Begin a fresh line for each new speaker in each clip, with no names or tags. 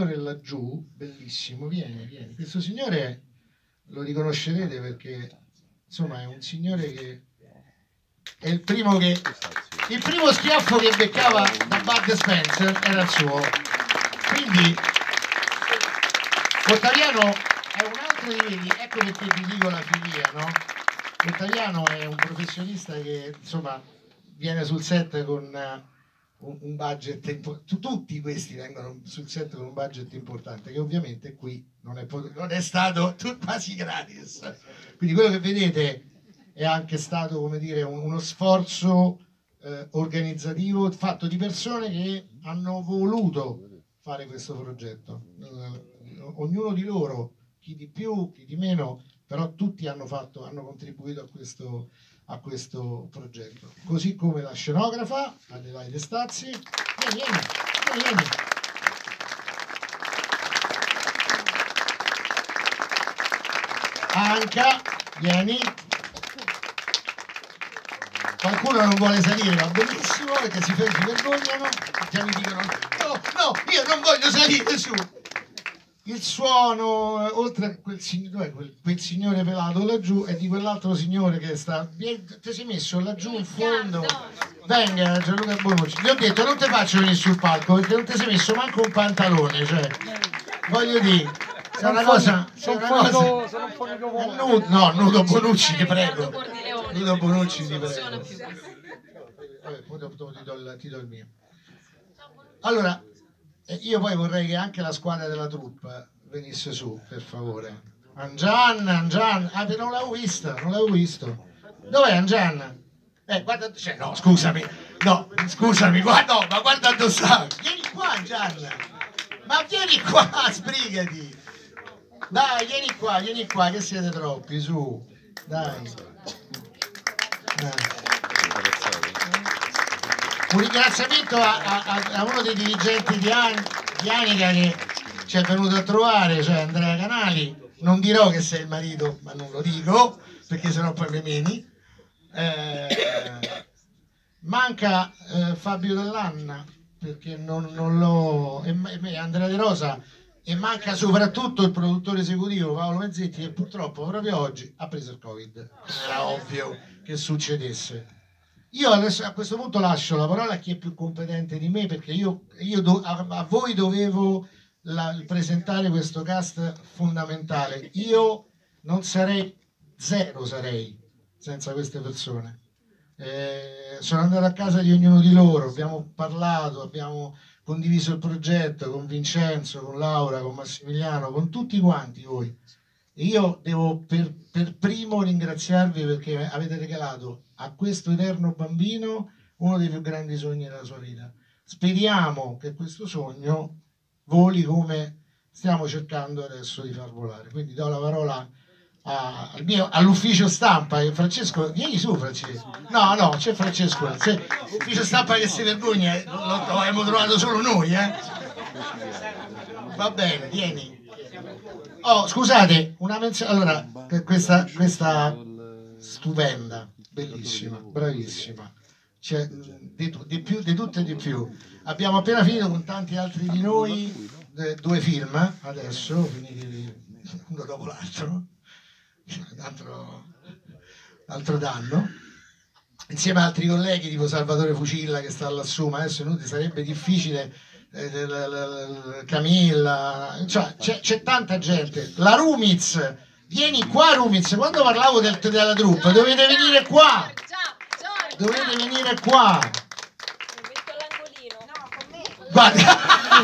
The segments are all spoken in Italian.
laggiù, bellissimo, vieni, vieni. Questo signore lo riconoscerete perché insomma è un signore che è il primo schiaffo che beccava da Bud Spencer era il suo. Quindi Ottaviano è un altro di quelli, ecco perché vi dico la filia, no? Ottaviano è un professionista che insomma viene sul set con un budget tutti questi vengono sul set con un budget importante che ovviamente qui non è stato quasi gratis, quindi quello che vedete è anche stato, come dire, uno sforzo organizzativo fatto di persone che hanno voluto fare questo progetto, ognuno di loro, chi di più, chi di meno, però tutti hanno contribuito a questo progetto, così come la scenografa Adelaide Stazzi. Vieni. Anca, vieni. Qualcuno non vuole salire, va benissimo, perché si vergognano, già mi dicono no, io non voglio salire su. Il suono, oltre a quel signore pelato laggiù, è di quell'altro signore che ti sei messo laggiù in fondo. Venga Gianluca Bonucci, gli ho detto non ti faccio venire sul palco perché non ti sei messo manco un pantalone, cioè voglio dire, è una cosa, nudo Bonucci ti prego, nudo Bonucci ti prego. Vabbè, ti do il mio. Allora, io poi vorrei che anche la squadra della troupe venisse su, per favore. Angian, non l'avevo visto. Dov'è Angian? Guarda, cioè, no, scusami, guarda, ma guarda addosso. Vieni qua Angian, ma vieni qua, sbrigati. Dai, vieni qua, che siete troppi, su, dai. Un ringraziamento a uno dei dirigenti di Anica che ci è venuto a trovare, cioè Andrea Canali. Non dirò che sei il marito, ma non lo dico, perché sennò poi mi meni. Manca Fabio Dell'Anna, perché non l'ho... e Andrea De Rosa, e manca soprattutto il produttore esecutivo Paolo Mezzetti, che purtroppo proprio oggi ha preso il Covid. Era ovvio che succedesse. Io adesso a questo punto lascio la parola a chi è più competente di me, perché a voi dovevo presentare questo cast fondamentale. Io non sarei, zero sarei senza queste persone. Sono andato a casa di ognuno di loro, abbiamo parlato, abbiamo condiviso il progetto con Vincenzo, con Laura, con Massimiliano, con tutti quanti voi. E io devo per primo ringraziarvi perché avete regalato a questo eterno bambino uno dei più grandi sogni della sua vita. Speriamo che questo sogno voli come stiamo cercando adesso di far volare. Quindi do la parola all'ufficio stampa. Francesco, vieni su Francesco. No, c'è Francesco. Ufficio stampa che si vergogna, lo abbiamo trovato solo noi, Va bene, vieni. Oh, scusate, una menzione. Allora, questa stupenda, bellissima, bravissima. C'è di tutto e di più. Abbiamo appena finito con tanti altri di noi 2 film, adesso, finiti uno dopo l'altro, altro danno, insieme ad altri colleghi tipo Salvatore Fucilla che sta lassù, ma adesso sarebbe difficile. Camilla, cioè, c'è tanta gente. La Rumiz, vieni qua Rumiz, quando parlavo della troupe dovete venire qua, dovete venire qua. Guarda,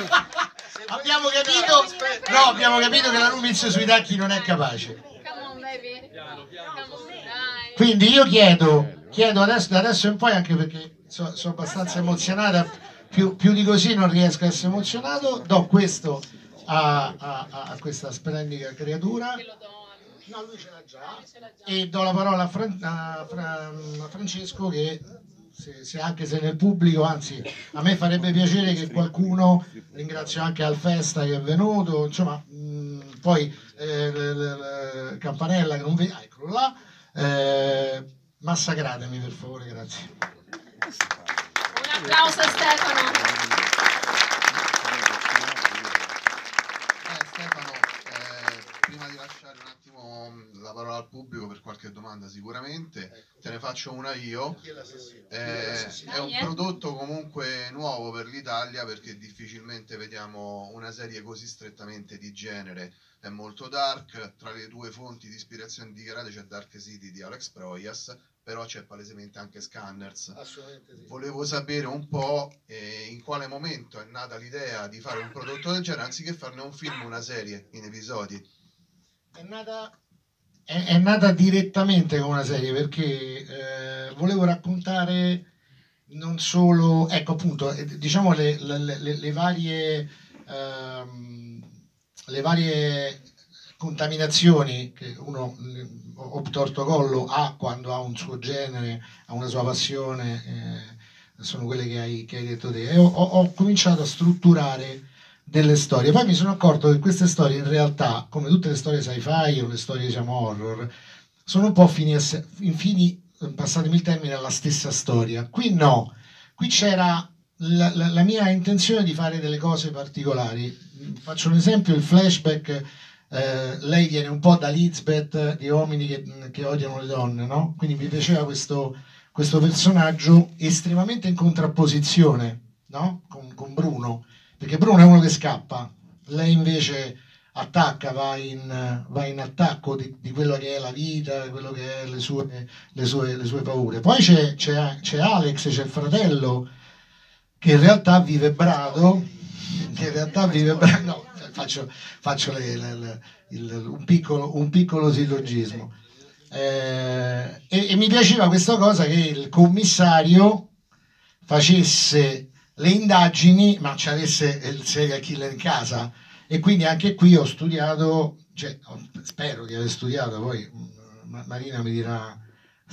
abbiamo capito che la Rumiz sui tacchi non è capace, quindi io chiedo adesso in poi, anche perché sono abbastanza emozionata. Più di così non riesco a essere emozionato. Do questo a questa splendida creatura. No, lui ce l'ha già. E do la parola a Francesco che anche se nel pubblico, anzi a me farebbe piacere che qualcuno, ringrazio anche Alfesta che è venuto, insomma poi Campanella che non vede, eccolo là, massacratemi per favore, grazie.
Un applauso a Stefano. Stefano, prima di lasciare un attimo la parola al pubblico per qualche domanda sicuramente, te ne faccio una io. È un prodotto comunque nuovo per l'Italia perché difficilmente vediamo una serie così strettamente di genere, è molto dark, tra le due fonti di ispirazione dichiarate c'è Dark City di Alex Proyas, però c'è palesemente anche Scanners.
Assolutamente sì.
Volevo sapere un po' in quale momento è nata l'idea di fare un prodotto del genere anziché farne un film o una serie in episodi.
È nata direttamente come una serie perché volevo raccontare non solo, ecco appunto, diciamo le varie contaminazioni che uno obtorto collo ha quando ha un suo genere, ha una sua passione, sono quelle che hai detto te. E ho cominciato a strutturare delle storie. Poi mi sono accorto che queste storie in realtà, come tutte le storie sci-fi o le storie diciamo horror, sono un po' passatemi il termine, alla stessa storia. Qui no, qui c'era la mia intenzione di fare delle cose particolari. Faccio un esempio, il flashback, lei viene un po' da Lisbeth di Uomini che odiano le donne, no? Quindi mi piaceva questo personaggio estremamente in contrapposizione, no? Con Bruno, perché Bruno è uno che scappa, lei invece attacca, va in attacco di quello che è la vita, quello che è le sue paure. Poi c'è Alex, c'è il fratello, che in realtà vive brado, no, faccio un piccolo sillogismo. E mi piaceva questa cosa che il commissario facesse le indagini ma ci avesse il serial killer in casa, e quindi anche qui ho studiato, cioè, spero di aver studiato, poi Marina mi dirà